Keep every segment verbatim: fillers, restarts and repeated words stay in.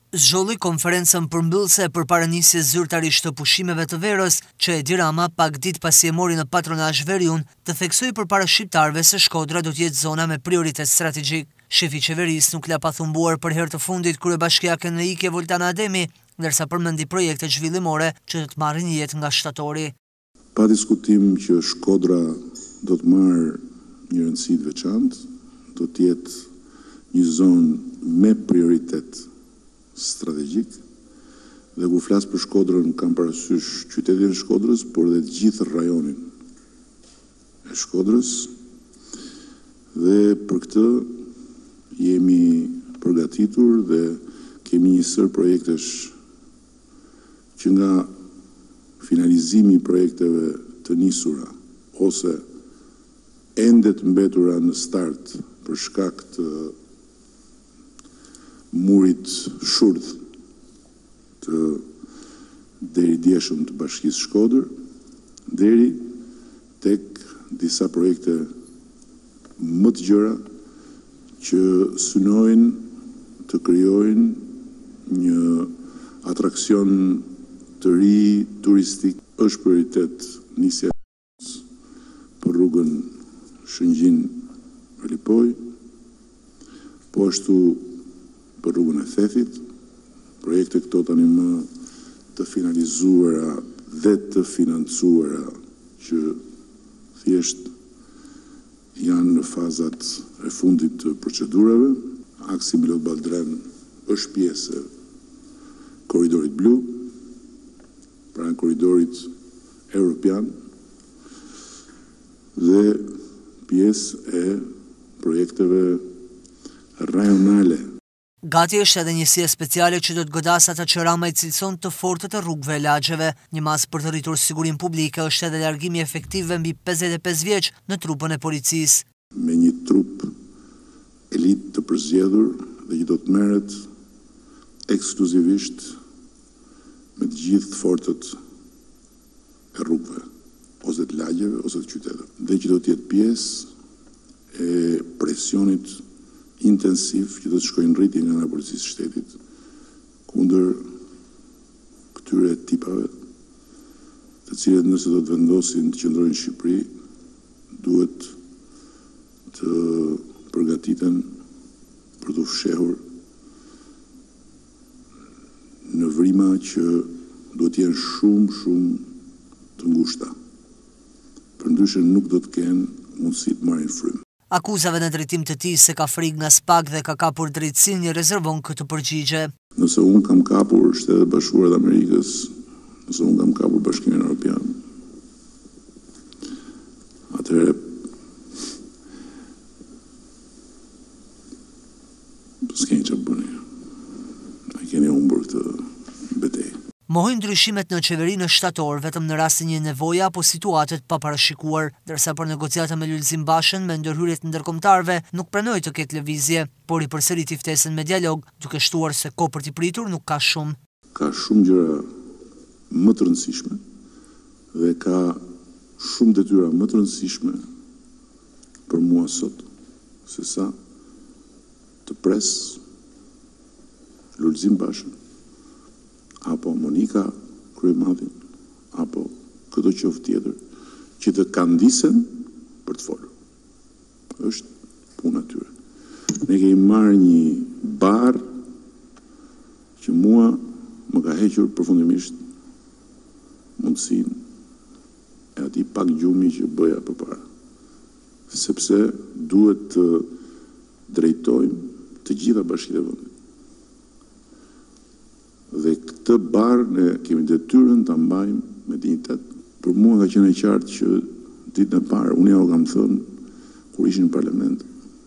Zgjolli konferencën përmbyllëse përpara nisjes zyrtarisht të pushimeve të verës, që Edi Rama pak ditë pasi e mori në patronazh Veriun, të theksoi përpara shqiptarëve se Shkodra do të jetë zona me prioritet strategjik. Shefi i qeverisë nuk la pa thumbuar për herë të fundit kryebashkiaken në ikje Voltana Ademi, ndërsa përmendi projekte zhvillimore që do të marrin jetë nga shtatori. Pa diskutim që Shkodra do të marrë një rëndësi të veçantë, do të jetë një zonë me prioritet strategjik, dhe ku flas për Shkodrën kam parasysh qytetin e Shkodrës, por dhe të gjithë rajonin e Shkodrës, dhe për këtë jemi përgatitur dhe kemi një sër projektesh që nga finalizimi i projekteve të nisura ose ende të mbetura në start për shkak të murit shurdh të deri djeshëm të Bashkisë Shkodër, deri tek disa projekte më të gjëra që synojnë të krijojnë një atraksion të ri turistik. Është prioritet nisja për rrugën Shëngjin-Relipoj, po ashtu për rrugën e Thethit, projekte këto tani më të finalizuara dhe të financuara që thjesht janë në fazat e fundit të procedurave. Aksi Milot Baldren është pjesë e korridorit blu, pra në korridorit europian, dhe pjesë e projekteve rajonale. Gati është edhe njësia speciale që do të godas ata që Rama i cilëson të fortët e rrugëve e lagjeve. Një masë për të rritur sigurinë publike është edhe largimi efektiv mbi pesëdhjetë e pesë vjeç në trupën e policisë. Me një trup elit të përzgjedhur dhe që do të merret ekskluzivisht me të gjithë fortët e rrugëve, ose të lagjeve, ose të qyteteve, dhe që do të jetë pjesë e presionit intensiv që do të shkojnë rritje nga ana policisë shtetit kundër këtyre tipave, të cilët nëse do të vendosin të qëndrojnë në Shqipëri, duhet të përgatiten për të fshehur në vrima që duhet të jenë shumë, shumë të ngushta. Përndryshe nuk do të kenë mundësi të marrin frymë. Akuzave në drejtim të tij se ka frikë nga SPAK dhe ka kapur drejtësinë i rezervon këtë përgjigje. Nëse unë kam kapur Shtetet e Bashkuara të Amerikës, nëse unë kam kapur Bashkimin Evropian, atëherë s'keni çfarë bëni. Ai keni humbur këtë betejë. Mohojnë ndryshimet në qeverinë shtator vetëm në rastin një nevoje apo situatet pa parashikuar, ndërsa për negociata me Lulzim Bashën me ndërhyrjet ndërkombëtarëve nuk pranoi të ketë lëvizje, por i përsëriti ftesën me dialog, duke shtuar se kohë për t'i pritur nuk ka shumë. Ka shumë gjëra më të rëndësishme dhe ka shumë detyra më të rëndësishme për mua sot, se sa të pres Lulzim Bashën, apo Monika Kryemadhin, apo këto qoftë tjetër, që të kandisen për të folur. Është puna tyre. Ne kemi marrë një barë që mua më ka hequr përfundimisht mundësinë e atij pak gjumi që bëja përpara. Sepse duhet të drejtojmë të gjitha bashkitë e vendit. Dhe këtë barë ne kemi detyrën ta mbajmë me dinjitet. Për mua ka qenë e qartë që ditën e parë unë ja u kam thënë kur ishin në parlament,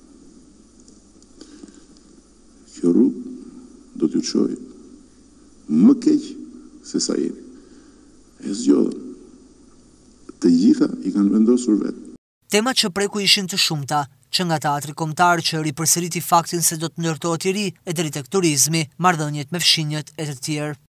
kjo rrugë do t'ju çojë më keq se sa jeni. E zgjodhën. Të gjitha i kanë vendosur vetë. Temat që preku ishin të shumta, që nga teatri kombëtar që ripërsëriti faktin se do të ndërtohet i ri, e deri tek turizmi, marrëdhëniet me fshinjet e të tjerë.